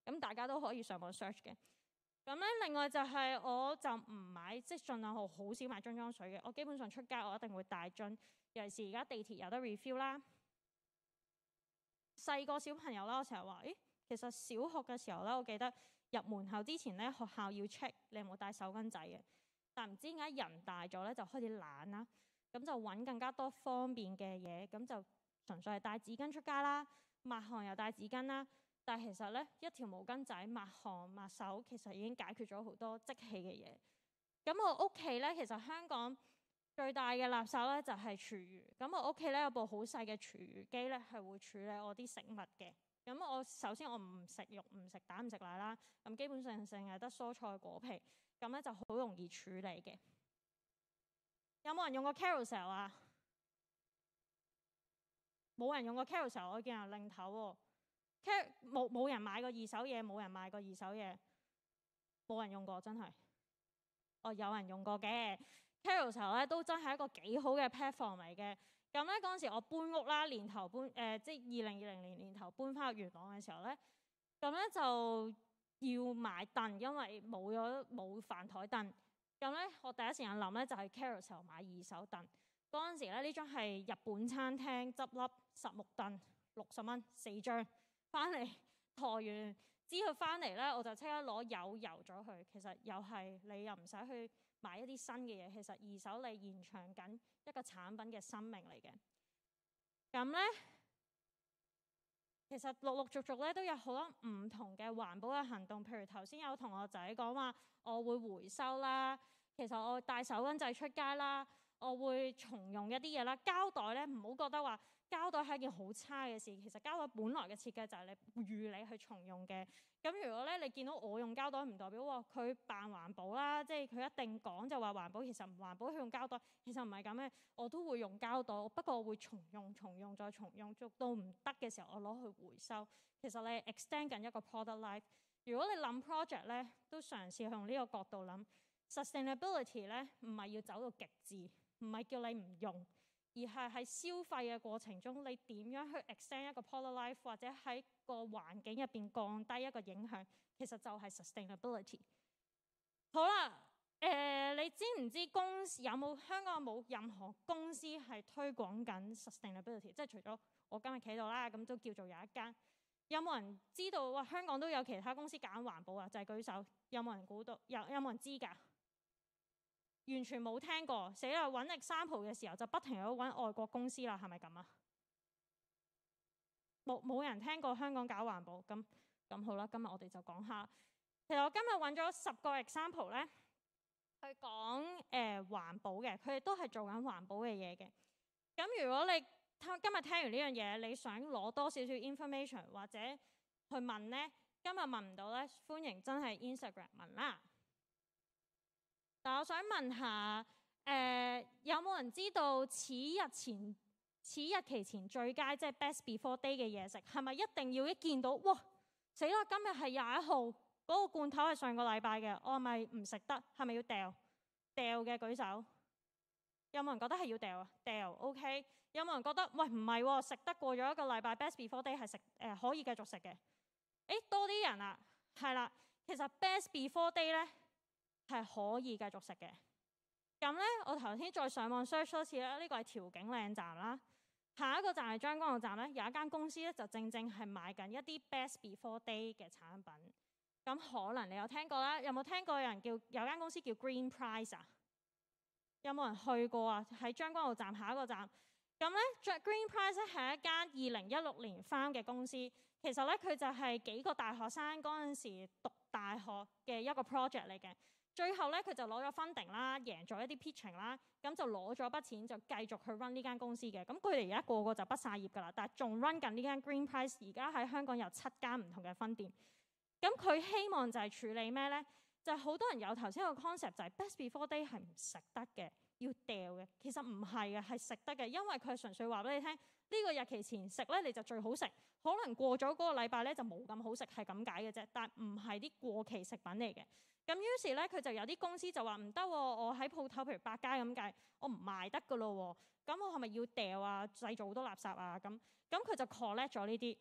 咁大家都可以上網 search 嘅。咁咧，另外就係我就唔買，即係盡量我好少買樽裝水嘅。我基本上出街我一定會帶樽，尤其是而家地鐵有得 refill 啦。細個小朋友啦，我成日話，誒，其實小學嘅時候咧，我記得入門口之前咧，學校要 check 你有冇帶手巾仔嘅。但唔知點解人大咗咧，就開始懶啦，咁就揾更加多方便嘅嘢，咁就純粹係帶紙巾出街啦，抹汗又帶紙巾啦。但係其實咧，一條毛巾仔抹汗抹手，其實已經解決咗好多積氣嘅嘢。咁我屋企咧，其實香港最大嘅垃圾咧就係廚餘。咁我屋企咧有部好細嘅廚餘機咧，係會處理我啲食物嘅。咁我首先我唔食肉、唔食蛋、唔食奶啦，咁基本上淨係得蔬菜果皮。咁咧就好容易處理嘅。有冇人用過 Carousel 啊？冇人用過 Carousel， 我見人擰頭喎。冇冇人買過二手嘢，冇人賣過二手嘢，冇人用過真係。哦，有人用過嘅 Carousel 咧，都真係一個幾好嘅 platform 嚟嘅。咁咧嗰陣時我搬屋啦，年頭搬誒、呃，即係二零二零年年頭搬翻去元朗嘅時候咧，咁咧就要買凳，因為冇咗冇飯台凳。咁咧，我第一時間諗咧就係 Carousel 買二手凳。嗰陣時咧，呢張係日本餐廳執笠實木凳，六十蚊四張，翻嚟抬完之後翻嚟咧，我就即刻攞油油咗佢。其實又係你又唔使去買一啲新嘅嘢，其實二手你延長緊一個產品嘅生命嚟嘅。咁咧。其實陸陸續續咧都有好多唔同嘅環保嘅行動，譬如頭先有同學仔講話，我會回收啦。其實我帶手巾仔出街啦，我會重用一啲嘢啦。膠袋咧，唔好覺得話膠袋係一件好差嘅事。其實膠袋本來嘅設計就係你預你去重用嘅。咁如果咧你見到我用膠袋，唔代表話佢扮環保啦，即係佢一定講就話環保，其實唔環保佢用膠袋，其實唔係咁嘅。我都會用膠袋，不過我會重用、重用再重用，做到唔得嘅時候，我攞去回收。其實你 extend 緊一個 product life。如果你諗 project 咧，都嘗試用呢個角度諗 sustainability 咧，唔係要走到極致，唔係叫你唔用。而係喺消費嘅過程中，你點樣去 extend 一個 product life， 或者喺個環境入邊降低一個影響，其實就係 sustainability。好啦，誒、呃，你知唔知公司有冇香港有冇任何公司係推廣緊 sustainability？ 即係除咗我今日企度啦，咁都叫做有一間。有冇人知道哇？香港都有其他公司揀環保啊？就係、是、舉手。有冇人估到？有有冇人知㗎？完全冇聽過，死啦！揾 example 嘅時候就不停去揾外國公司啦，係咪咁啊？冇冇人聽過香港搞環保，咁咁好啦。今日我哋就講下，其實我今日揾咗十個 example 咧，去講誒、呃、環保嘅，佢哋都係做緊環保嘅嘢嘅。咁如果你今日聽完呢樣嘢，你想攞多少少 information 或者去問咧，今日問唔到咧，歡迎真係 Instagram 問啦。但我想問下，誒、呃、有冇人知道此日前、此日期前最佳即係 best before day 嘅嘢食，係咪一定要一見到哇死啦！今日係廿一號，嗰、那個罐頭係上個禮拜嘅，我係咪唔食得？係咪要掉？掉嘅舉手。有冇人覺得係要掉啊？掉 OK。有冇人覺得喂唔係喎，食得過咗一個禮拜 best before day 係食誒可以繼續食嘅？誒多啲人啊，係啦，其實 best before day 咧。係可以繼續食嘅。咁咧，我頭先再上網 search 多次啦。呢個係調景嶺站啦。下一個站係將軍澳站咧，有一間公司咧就正正係賣緊一啲 best before day 嘅產品。咁可能你有聽過啦？有冇聽過有人叫有間公司叫 Green Price 啊？有冇人去過啊？喺將軍澳站下一個站。咁咧 ，Green Price 咧係一間二零一六年翻嘅公司。其實咧，佢就係幾個大學生嗰陣時讀大學嘅一個 project 嚟嘅。最後咧，佢就攞咗 funding 啦，贏咗一啲 pitching 啦，咁就攞咗筆錢就繼續去 run 呢間公司嘅。咁佢哋而家個個就畢晒業㗎啦，但係仲 run 緊呢間 Green Price， 而家喺香港有七間唔同嘅分店。咁佢希望就係處理咩咧？就係、是、好多人有頭先個 concept 就係 best before day 係唔食得嘅，要掉嘅。其實唔係嘅，係食得嘅，因為佢係純粹話俾你聽，呢、這個日期前食咧你就最好食。可能過咗嗰個禮拜咧就冇咁好食，係咁解嘅啫。但唔係啲過期食品嚟嘅。咁於是咧，佢就有啲公司就話唔得喎，我喺鋪頭譬如百佳咁計，我唔賣得噶咯喎。咁我係咪要掉啊？製造好多垃圾啊？咁咁佢就 collect 咗呢啲。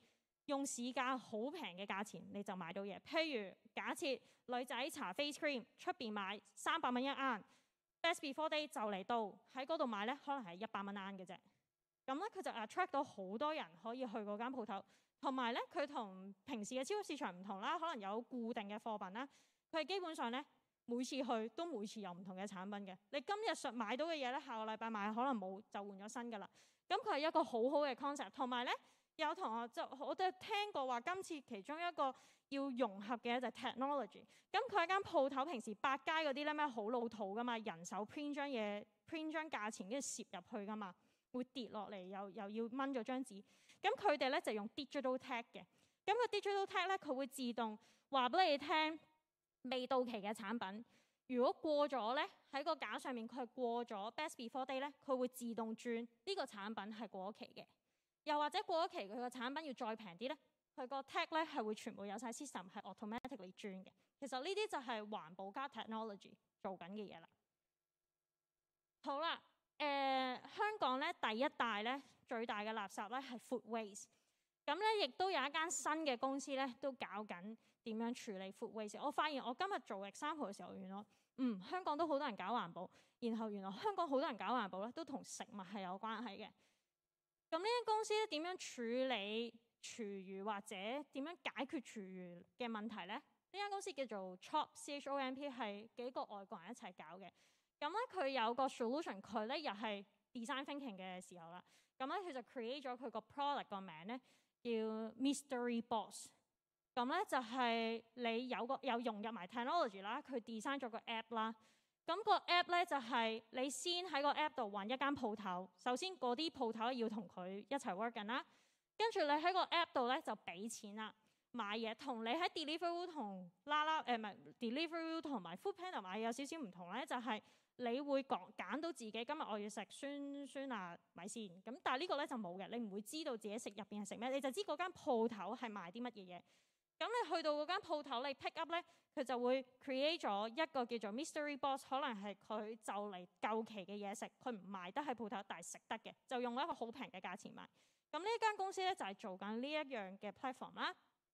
用市價好平嘅價錢你就買到嘢。譬如假設女仔搽 face cream 出邊買三百蚊一盎 ，Best Before Day 就嚟到喺嗰度買咧，可能係一百蚊盎嘅啫。咁咧佢就 attract 到好多人可以去嗰間鋪頭，同埋咧佢同平時嘅超級市場唔同啦，可能有固定嘅貨品啦，佢係基本上咧每次去都每次有唔同嘅產品嘅。你今日上買到嘅嘢咧，下個禮拜買可能冇就換咗新㗎啦。咁佢係一個好好嘅 concept， 同埋咧有同學就我都聽過話，今次其中一個要融合嘅就係 technology。咁佢喺間鋪頭平時百佳嗰啲咧咩好老土㗎嘛，人手 print 張嘢 print 張價錢跟住攝入去㗎嘛。會跌落嚟，又又要掹咗張紙。咁佢哋咧就用 digital tag 嘅。咁個 digital tag 咧，佢會自動話俾你聽未到期嘅產品。如果過咗咧，喺個架上面佢係過咗 best before day 咧，佢會自動轉呢個產品係過咗期嘅。又或者過咗期佢個產品要再平啲咧，佢個 tag 咧係會全部有晒 system 係 automatically 轉嘅。其實呢啲就係環保加 technology 做緊嘅嘢啦。好啦。誒、呃、香港咧第一大咧最大嘅垃圾咧係 food waste， 咁咧亦都有一間新嘅公司咧都搞緊點樣處理 food waste。我發現我今日做 example 嘅時候，原來嗯香港都好多人搞環保，然後原來香港好多人搞環保咧都同食物係有關係嘅。咁呢間公司咧點樣處理廚餘或者點樣解決廚餘嘅問題咧？呢間公司叫做 Chomp，C H O M P， 係幾個外國人一齊搞嘅。咁咧佢有個 solution， 佢咧又係 design thinking 嘅時候啦。咁咧佢就 create 咗佢個 product 個名咧叫 Mystery Box。咁咧就係你有個有融入埋 technology 啦，佢 design 咗個 app 啦。咁個 app 咧就係你先喺個 app 度揾一間鋪頭，首先嗰啲鋪頭要同佢一齊 work 緊啦。跟住你喺個 app 度咧就俾錢啦，買嘢。同你喺 Deliveroo 同啦啦誒唔係 Deliveroo 同埋 Foodpanda 買嘢有少少唔同咧，就係、是。你會講揀到自己今日我要食酸酸辣米線，咁但係呢個咧就冇嘅，你唔會知道自己食入邊係食咩，你就知嗰間鋪頭係賣啲乜嘢嘢。咁你去到嗰間鋪頭，你 pick up 咧，佢就會 create 咗一個叫做 mystery box， 可能係佢就嚟夠期嘅嘢食，佢唔賣得喺鋪頭，但係食得嘅，就用一個好平嘅價錢賣。咁呢間公司咧就係做緊呢一樣嘅 platform 啦。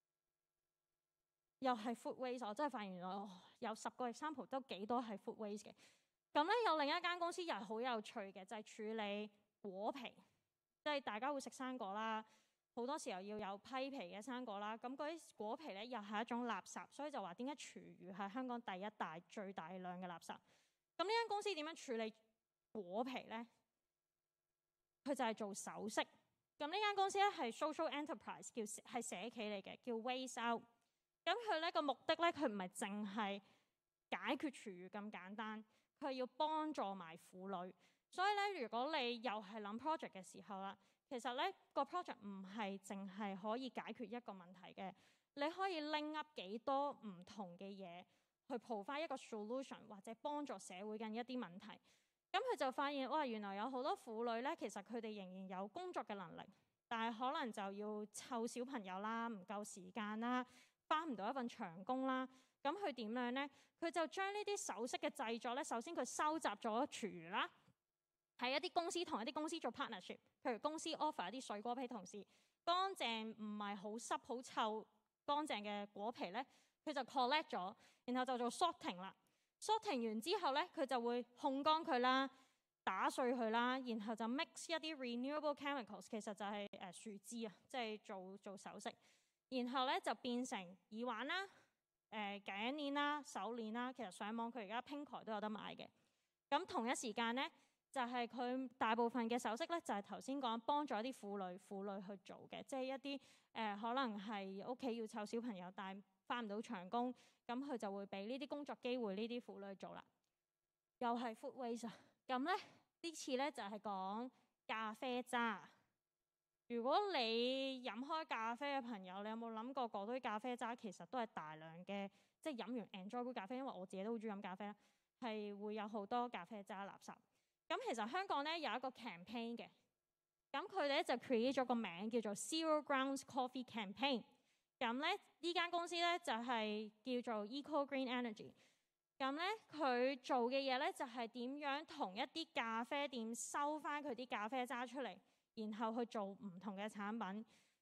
又係 food waste， 我真係發現原來、哦、有十個 example 都幾多係 food waste 嘅。咁咧有另一間公司又係好有趣嘅，就係、是、處理果皮，即係大家會食生果啦，好多時候要有批皮嘅生果啦。咁嗰啲果皮咧又係一種垃圾，所以就話點解廚餘係香港第一大最大量嘅垃圾。咁呢間公司點樣處理果皮咧？佢就係做首飾。咁呢間公司咧係 social enterprise， 叫係社企嚟嘅，叫 Waste Out。咁佢咧個目的咧，佢唔係淨係解決廚餘咁簡單。佢要幫助埋婦女，所以咧，如果你又係諗 project 嘅時候啦，其實咧個 project 唔係淨係可以解決一個問題嘅，你可以拎 up 幾多唔同嘅嘢去 provide 一個 solution， 或者幫助社會緊一啲問題。咁佢就發現哇，原來有好多婦女咧，其實佢哋仍然有工作嘅能力，但係可能就要湊小朋友啦，唔夠時間啦，返唔到一份長工啦。咁佢點樣呢？佢就將呢啲首飾嘅製作咧，首先佢收集咗廚餘啦，喺一啲公司同一啲公司做 partnership， 譬如公司 offer 一啲水果皮同事乾淨唔係好濕好臭乾淨嘅果皮咧，佢就 collect 咗，然後就做 sorting 啦。sorting 完之後咧，佢就會烘乾佢啦，打碎佢啦，然後就 mix 一啲 renewable chemicals， 其實就係誒樹枝啊，即係做做首飾，然後咧就變成耳環啦。誒頸鏈啦、手鏈啦，其實上網佢而家拼台都有得買嘅。咁同一時間咧，就係、是、佢大部分嘅首飾咧，就係頭先講幫助一啲婦女婦女去做嘅，即係一啲誒、呃、可能係屋企要湊小朋友，但係返唔到長工，咁佢就會俾呢啲工作機會呢啲婦女做啦。又係 food waste 啊！咁咧呢次咧就係、是、講咖啡渣。如果你飲開咖啡嘅朋友，你有冇諗過嗰堆咖啡渣其實都係大量嘅，即係飲完 enjoy 杯咖啡，因為我自己都好中意飲咖啡啦，係會有好多咖啡渣垃圾。咁其實香港咧有一個 campaign 嘅，咁佢哋咧就 create 咗個名叫做 Zero Grounds Coffee Campaign。咁咧呢間公司咧就係、是、叫做 Eco Green Energy。咁咧佢做嘅嘢咧就係、是、點樣同一啲咖啡店收翻佢啲咖啡渣出嚟。然後去做唔同嘅產品，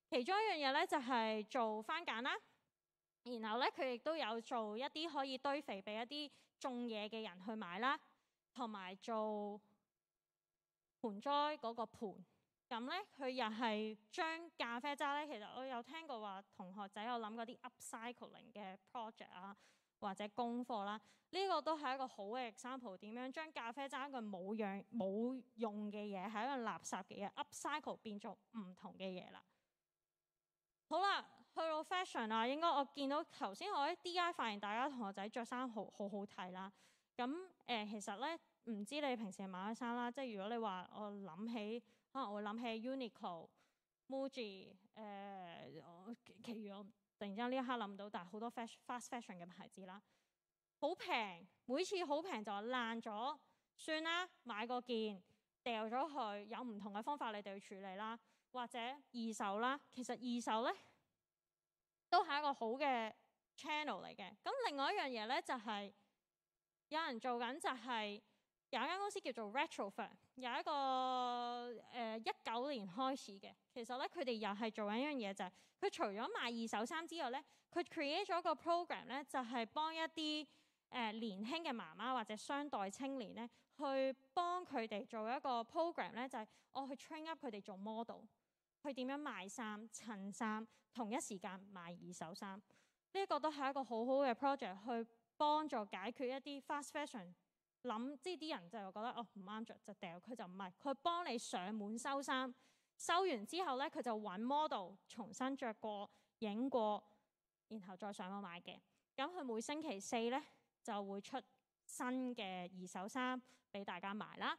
其中一樣嘢咧就係、是、做番梘啦，然後咧佢亦都有做一啲可以堆肥俾一啲種嘢嘅人去買啦，同埋做盆栽嗰個盆。咁咧佢又係將咖啡渣咧，其實我有聽過話同學仔有諗嗰啲 upcycling 嘅 project 啊，或者功課啦，呢、這個都係一個好嘅 example， 點樣將咖啡渣一個冇用冇用嘅嘢，係一個垃圾嘅嘢 upcycle 變做唔同嘅嘢啦。好啦，去到 fashion 啦，應該我見到頭先我喺 D I 發現大家同學仔着衫好好好睇啦。咁誒、呃，其實咧唔知你平時買嘅衫啦，即係如果你話我諗起，可能我會諗起 Uniqlo、Muji 誒，我其餘我突然之間呢一刻諗唔到，但係好多 fashion fast fashion 嘅牌子啦，好平，每次好平就話爛咗，算啦，買個件掉咗去，有唔同嘅方法你哋去處理啦。或者二手啦，其實二手咧都係一個好嘅 channel 嚟嘅。咁另外一樣嘢咧就係、是、有人做緊就係、是、有一間公司叫做 Retrofit， 有一個誒一九年開始嘅。其實咧佢哋又係做緊一樣嘢，就係、是、佢除咗賣二手衫之外咧，佢 create 咗一個 program 咧，就係、是、幫一啲誒、呃、年輕嘅媽媽或者雙代青年咧，去幫佢哋做一個 program 咧，就係、是、我去 train up 佢哋做 model。佢點樣賣衫、襯衫，同一時間賣二手衫，呢、這、一個都係一個好好嘅 project，去幫助解決一啲 fast fashion 諗，即係啲人就覺得哦唔啱着就掉，佢就唔係，佢幫你上門收衫，收完之後咧佢就揾 model 重新着過、影過，然後再上網買嘅。咁佢每星期四咧就會出新嘅二手衫俾大家買啦。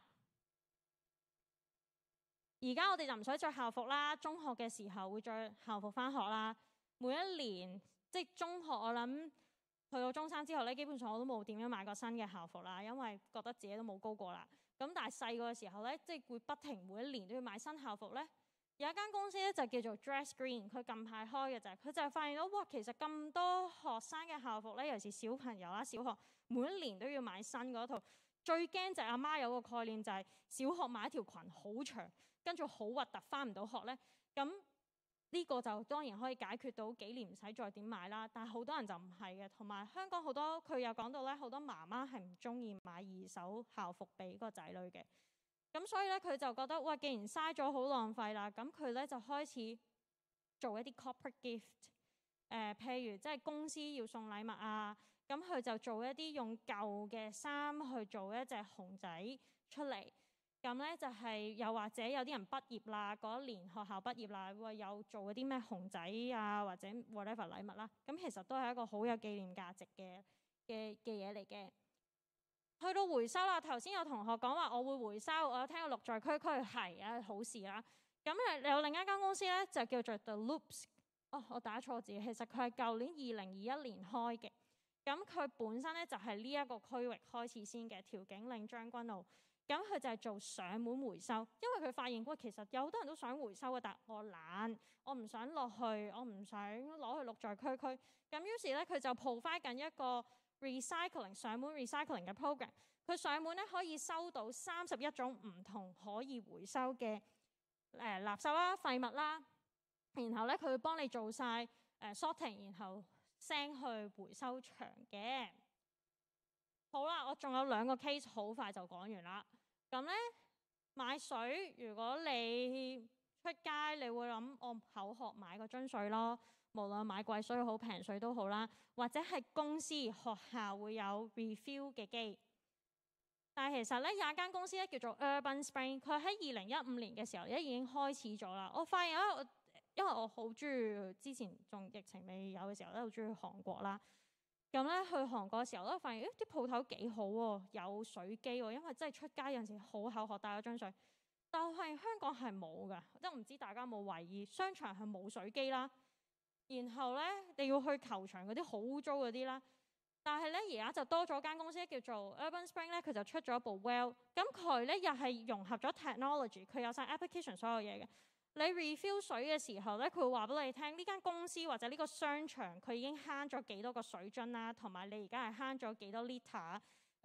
而家我哋就唔使着校服啦，中學嘅時候會着校服返學啦。每一年即係中學，我諗去到中三之後咧，基本上我都冇點樣買過新嘅校服啦，因為覺得自己都冇高過啦。咁但係細個嘅時候咧，即係會不停每一年都要買新校服咧。有一間公司咧就叫做 Dress Green， 佢近排開嘅就係佢就係發現到哇，其實咁多學生嘅校服咧，尤其是小朋友啦，小學每一年都要買新嗰套。最驚就係阿媽有個概念就係小學買一條裙好長，跟住好核突，返唔到學咧。咁呢個就當然可以解決到幾年唔使再點買啦。但係好多人就唔係嘅，同埋香港好多佢又講到咧，好多媽媽係唔中意買二手校服俾個仔女嘅。咁所以咧佢就覺得哇，既然嘥咗好浪費啦，咁佢咧就開始做一啲 corporate gift，誒、呃，譬如即係公司要送禮物啊。咁佢就做一啲用舊嘅衫去做一隻熊仔出嚟，咁咧就係、是、又或者有啲人畢業啦，嗰一年學校畢業啦，會有做嗰啲咩熊仔啊或者 whatever 禮物啦，咁其實都係一個好有紀念價值嘅嘅嘅嘢嚟嘅。去到回收啦，頭先有同學講話我會回收，我有聽過綠在區區係啊，好事啦。咁誒有另一間公司咧就叫做 The Loops， 哦我打錯字，其實佢係舊年二零二一年開嘅。咁佢本身咧就係呢一個區域開始先嘅，調景嶺將軍澳。咁佢就係做上門回收，因為佢發現喂，其實有好多人都想回收嘅，但我懶，我唔想落去，我唔想攞去綠在區區。咁於是咧佢就 provide 緊一個 recycling 上門 recycling 嘅 program。佢上門咧可以收到三十一種唔同可以回收嘅誒、呃、垃圾啦、廢物啦，然後咧佢會幫你做晒誒、呃、sorting， 然後send 去回收場嘅。好啦，我仲有兩個 case， 好快就講完啦。咁咧買水，如果你出街，你會諗我口渴買個樽水咯。無論買貴水好平水都好啦，或者係公司學校會有 refill 嘅機。但係其實咧有一間公司咧叫做 Urban Spring， 佢喺二零一五年嘅時候咧已經開始咗啦。我發現啊，因為我好中意之前仲疫情未有嘅時候咧，好中意去韓國啦。咁咧去韓國嘅時候咧，發現誒啲鋪頭幾好喎，有水機喎，因為真係出街有陣時好口渴帶咗樽水。但係香港係冇㗎，即係唔知大家有冇懷疑，商場係冇水機啦。然後咧你要去球場嗰啲好污糟嗰啲啦。但係咧而家就多咗間公司叫做 Urban Spring 咧，佢就出咗一部 Well， 咁佢咧又係融合咗 technology， 佢有晒 application 所有嘢嘅。你 refill 水嘅時候咧，佢會話俾你聽呢間公司或者呢個商場佢已經慳咗幾多個水樽啦，同埋你而家係慳咗幾多 liter 誒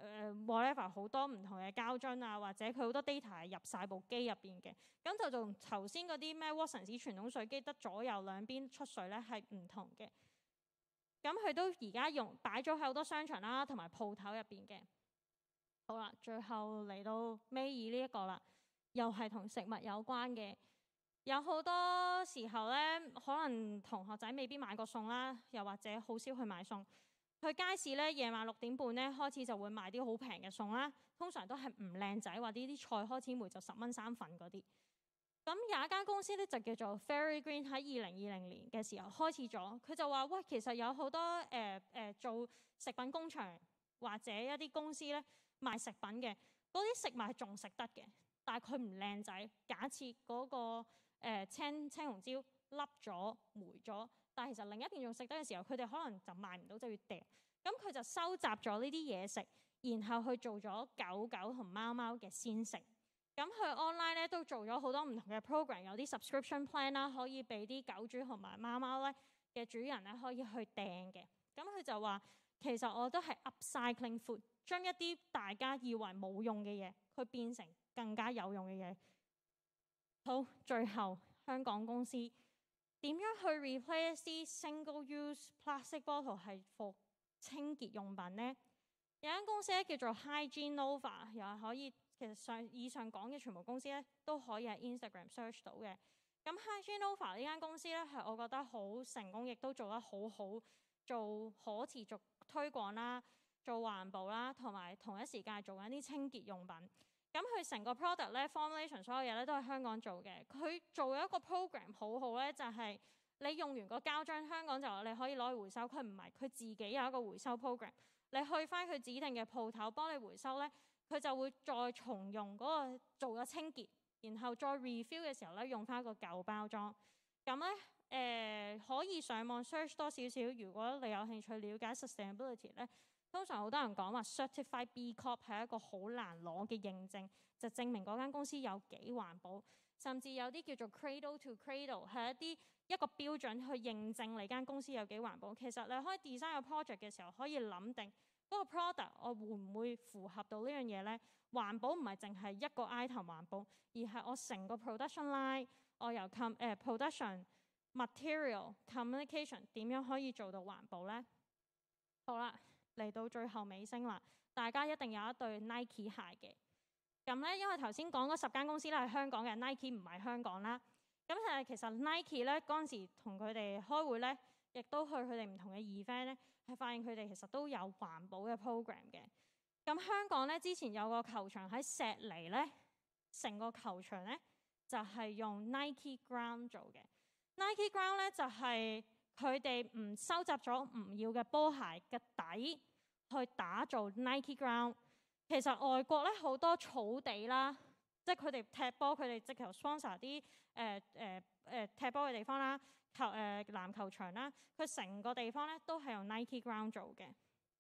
誒 whatever 好多唔同嘅膠樽啊，或者佢好多 data 係入晒部機入邊嘅，咁就同頭先嗰啲咩 Watsons 傳統水機得左右兩邊出水咧係唔同嘅。咁佢都而家用擺咗喺好多商場啦，同埋鋪頭入邊嘅。好啦，最後嚟到尾二呢一個啦，又係同食物有關嘅。有好多時候咧，可能同學仔未必買過餸啦，又或者好少去買餸。去街市咧，夜晚六點半咧開始就會賣啲好平嘅餸啦，通常都係唔靚仔，或者啲菜開始霉就十蚊三份嗰啲。咁有一間公司咧就叫做 Fairy Green， 喺二零二零年嘅時候開始咗，佢就話：喂，其實有好多誒誒、呃呃、做食品工場或者一啲公司咧賣食品嘅，嗰啲食物係仲食得嘅，但係佢唔靚仔。假設嗰、那個、呃、青青紅椒凹咗霉咗，但係其實另一邊仲食得嘅時候，佢哋可能就賣唔到，就要掉。咁佢就收集咗呢啲嘢食，然後去做咗狗狗同貓貓嘅鮮食。咁佢 online 咧都做咗好多唔同嘅 program， 有啲 subscription plan 啦，可以俾啲狗主同埋貓貓咧嘅主人咧可以去訂嘅。咁佢就話其實我都係 upcycling food， 將一啲大家以為冇用嘅嘢，佢變成更加有用嘅嘢。好，最後香港公司點樣去 replace 啲 single use plastic bottle 係 for 清潔用品呢？有間公司咧叫做 Hygiene Nova， 又係可以。其實上以上講嘅全部公司咧都可以喺 Instagram search 到嘅。咁 Hygiene Nova 呢間公司咧係我覺得好成功，亦都做得好好，做可持續推廣啦，做環保啦，同埋同一時間做緊啲清潔用品。咁佢成個 product 咧 formulation 所有嘢咧都係香港做嘅。佢做咗一個 program 好好咧，就係、是、你用完個膠樽，香港就話你可以攞去回收。佢唔係，佢自己有一個回收 program， 你去翻佢指定嘅鋪頭幫你回收咧。佢就會再重用嗰個做咗清潔，然後再 refill 嘅時候咧，用翻一個舊包裝。咁咧誒可以上網 search 多少少，如果你有興趣了解 sustainability 咧，通常好多人講話 certified B Corp 係一個好難攞嘅認證，就證明嗰間公司有幾環保。甚至有啲叫做 cradle to cradle 係一啲一個標準去認證你間公司有幾環保。其實你可以 design 個 project 嘅時候，可以諗定。嗰個 product 我會唔會符合到呢樣嘢呢？環保唔係淨係一個 item 環保，而係我成個 production line， 我由 com、uh, production material communication 點樣可以做到環保呢？好啦，嚟到最後尾聲啦，大家一定有一對 Nike 鞋嘅。咁咧，因為頭先講嗰十間公司咧係香港嘅 Nike 唔係香港啦。咁誒，其實 Nike 咧嗰陣時同佢哋開會咧，亦都去佢哋唔同嘅 event 咧。係發現佢哋其實都有環保嘅 program 嘅。咁香港咧之前有個球場喺石籬咧，成個球場咧就係、是、用 Nike Ground 做嘅。Nike Ground 咧就係佢哋唔收集咗唔要嘅波鞋嘅底去打造 Nike Ground。其實外國咧好多草地啦，即係佢哋踢波，佢哋直頭 sponsor 啲誒誒誒踢波嘅地方啦。球誒、呃、籃球場啦，佢成個地方咧都係用 Nike Ground 做嘅。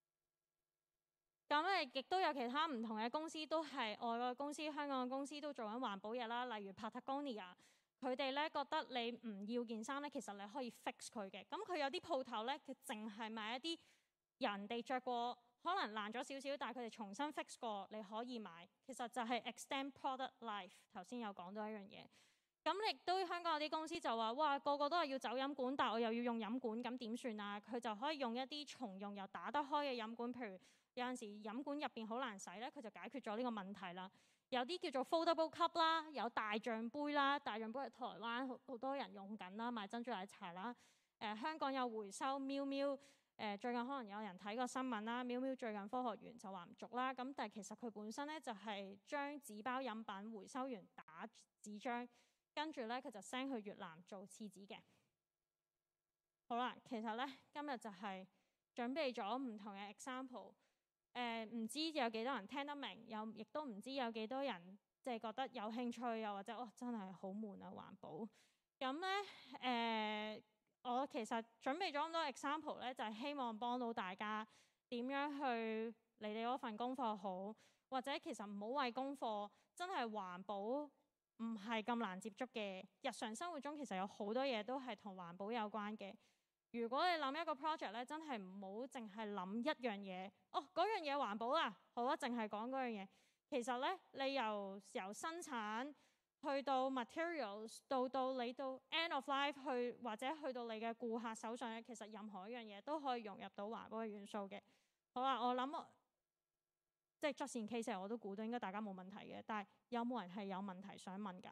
咁誒亦都有其他唔同嘅公司，都係外國公司、香港嘅公司都做緊環保嘢啦。例如 Patagonia，佢哋咧覺得你唔要件衫咧，其實你可以 fix 佢嘅。咁佢有啲鋪頭咧，佢淨係賣一啲人哋着過，可能爛咗少少，但係佢哋重新 fix 過，你可以買。其實就係 extend product life。頭先有講到一樣嘢。咁亦都香港有啲公司就話：哇，個個都係要走飲管，但係我又要用飲管，咁點算啊？佢就可以用一啲重用又打得開嘅飲管，譬如有陣時飲管入邊好難洗咧，佢就解決咗呢個問題啦。有啲叫做 foldable cup 啦，有大象杯啦，大象杯喺台灣好好多人用緊啦，賣珍珠奶茶啦。誒、呃、香港有回收喵喵，誒、呃、最近可能有人睇過新聞啦，喵喵最近科學園就話唔續啦。咁但係其實佢本身咧就係、是、將紙包飲品回收完打紙張。跟住咧，佢就 send 去越南做廁紙嘅。好啦，其實咧今日就係準備咗唔同嘅 example。誒、呃，唔知有幾多人聽得明，又亦都唔知有幾多人即係覺得有興趣，又或者哦真係好悶啊環保。咁咧誒，我其實準備咗咁多 example 咧，就係、是、希望幫到大家點樣去你哋嗰份功課好，或者其實唔好為功課，真係環保。唔係咁難接觸嘅，日常生活中其實有好多嘢都係同環保有關嘅。 如果你諗一個 project 咧，真係唔好淨係諗一樣嘢。哦，嗰樣嘢環保啊，好啊，淨係講嗰樣嘢。其實咧，你由由生產去到 materials， 到到你到 end of life 去，或者去到你嘅顧客手上咧，其實任何一樣嘢都可以融入到環保嘅元素嘅。好啊，我諗即係 just in case 我都估到應該大家冇問題嘅，但係有冇人係有問題想問㗎？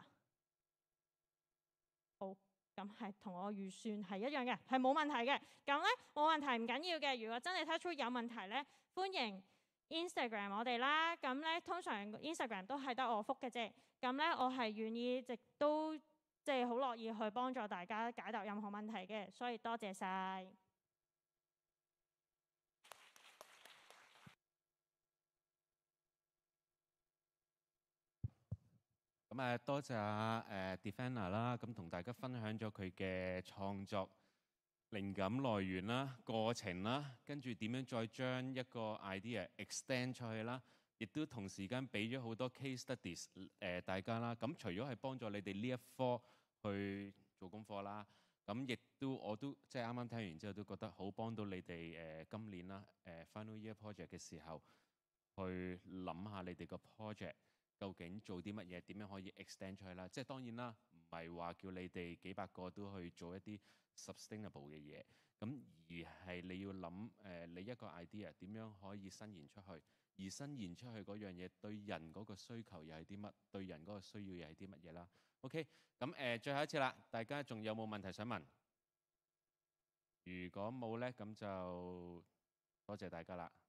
好。咁係同我預算係一樣嘅，係冇問題嘅。咁咧冇問題唔緊要嘅。如果真係睇出有問題咧，歡迎 Instagram 我哋啦。咁咧通常 Instagram 都係得我覆嘅啫。咁咧我係願意亦都即係好樂意去幫助大家解答任何問題嘅。所以多謝晒。 咁誒多謝阿誒 Devana 啦，咁同大家分享咗佢嘅創作靈感來源啦、過程啦，跟住點樣再將一個 idea extend 出去啦，亦都同時間俾咗好多 case studies 誒、呃、大家啦。咁除咗係幫助你哋呢一科去做功課啦，咁亦都我都即係啱啱聽完之後都覺得好幫到你哋誒、呃、今年啦誒、呃、final year project 嘅時候去諗下你哋個 project。究竟做啲乜嘢？點樣可以 extend 出去啦？即係當然啦，唔係話叫你哋幾百個都去做一啲 sustainable 嘅嘢，咁而係你要諗誒、呃，你一個 idea 點樣可以伸延出去，而伸延出去嗰樣嘢對人嗰個需求又係啲乜？對人嗰個需要又係啲乜嘢啦 ？OK， 咁誒、呃、最後一次啦，大家仲有冇問題想問？如果冇咧，咁就多謝大家啦。